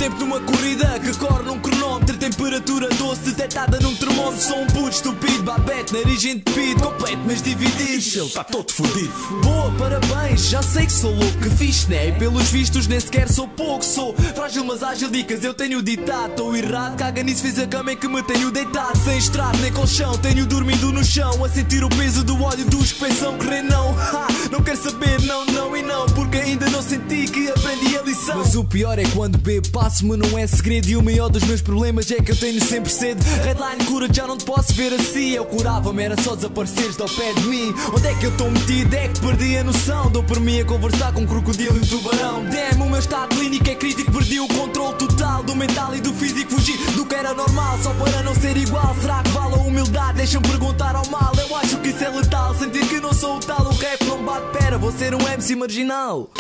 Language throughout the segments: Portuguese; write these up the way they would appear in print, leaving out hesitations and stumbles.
tempo numa corrida que corre num cronómetro. Temperatura doce detectada num termómetro. Sou um puto estúpido, babete, nariz entupido, completo mas dividido. Ele está todo fodido. Boa, parabéns, já sei que sou louco, que fixe, né? E pelos vistos nem sequer sou pouco. Sou frágil mas ágil, dicas eu tenho ditado. Estou errado, caga nisso, fiz a cama em que me tenho deitado. Sem estrado nem colchão, tenho dormido no chão, a sentir o peso do óleo dos que pensam correr não. Não quero saber, não, não e não, porque ainda não senti que aprendi a lição. Mas o pior é quando bebo, passo-me não é segredo. E o maior dos meus problemas é que eu tenho sempre sede. Redline cura, já não te posso ver assim. Eu curava-me, era só desapareceres ao pé de mim. Onde é que eu estou metido? É que perdi a noção. Dou por mim a conversar com um crocodilo e um tubarão. Damn, o meu estado clínico é crítico. Perdi o controle total do mental e do físico. Fugi do que era normal só para não ser igual. Será que vale a humildade? Deixa-me perguntar ao mal. Eu acho que isso é letal, sentir que não sou o tal. O rap não bate, pera, vou ser um MC marginal.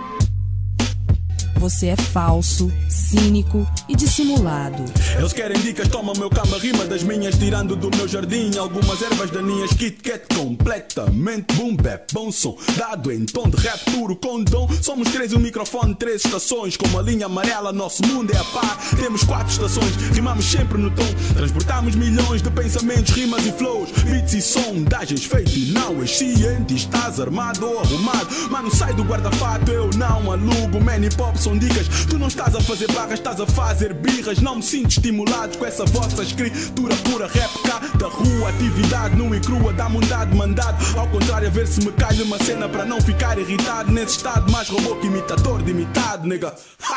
Você é falso, cínico e dissimulado. Eles querem dicas, toma meu cama, rima das minhas, tirando do meu jardim algumas ervas daninhas. Kit Kat completamente boom bap, bom som, dado em tom de rap puro com dom. Somos 3 e um microfone, 3 estações, com uma linha amarela, nosso mundo é a par. Temos 4 estações, rimamos sempre no tom, transportamos milhões de pensamentos, rimas e flows, beats e sondagens feito e não exciente. Estás armado ou arrumado? Mano, sai do guarda-fato, eu não alugo. Man, hip hop são dicas, tu não estás a fazer barras, estás a fazer birras. Não me sinto estimulado com essa vossa escritura pura. Rap cá da rua, atividade nua e crua, dá-me um dado mandado. Ao contrário, a ver se me cai uma cena para não ficar irritado. Nesse estado mais robô que imitador de imitado, nega.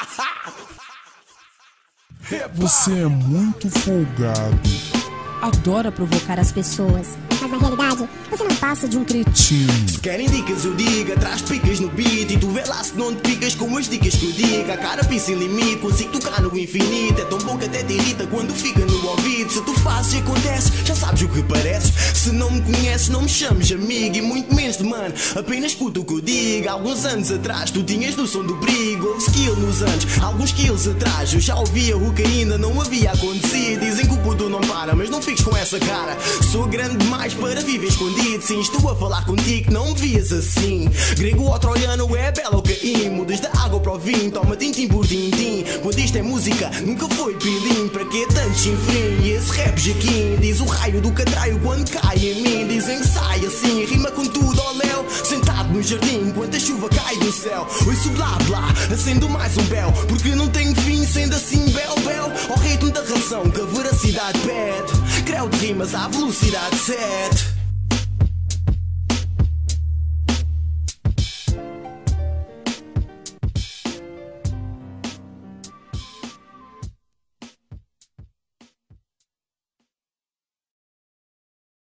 Você é muito folgado. Adora provocar as pessoas, mas na realidade você não passa de um cretino. Se querem dicas eu diga, traz picas no beat. E tu vê lá se não te picas com as dicas que eu diga. A cara pensa em limite, consigo tocar no infinito. É tão bom que até te irrita quando fica no ouvido. Se tu fazes e acontece, já sabes o que pareces. Se não me conheces não me chames amigo, e muito menos de mano, apenas escuta o que eu digo. Alguns anos atrás tu tinhas noção do perigo. Houve skill nos anos, alguns kills atrás eu já ouvia o que ainda não havia acontecido. Dizem que o puto não para, mas não fiques com essa cara. Sou grande demais para viver escondido. Sim, estou a falar contigo, não me vias assim. Grego ou troiano é belo caímo. Desde a água para o vinho, toma tintim por tintim. Quando isto é música, nunca foi pilim. Para que tanto chinfrim? E esse rap jaquim diz o raio do catraio quando cai em mim. Dizem que sai assim, rima com tudo ao léu. Sentado no jardim, enquanto a chuva cai do céu. Ouço blá blá, acendo mais um bel. Porque não tenho fim, sendo assim bel bel. Ao ritmo da razão que a veracidade pede. Creu de rimas à velocidade 7.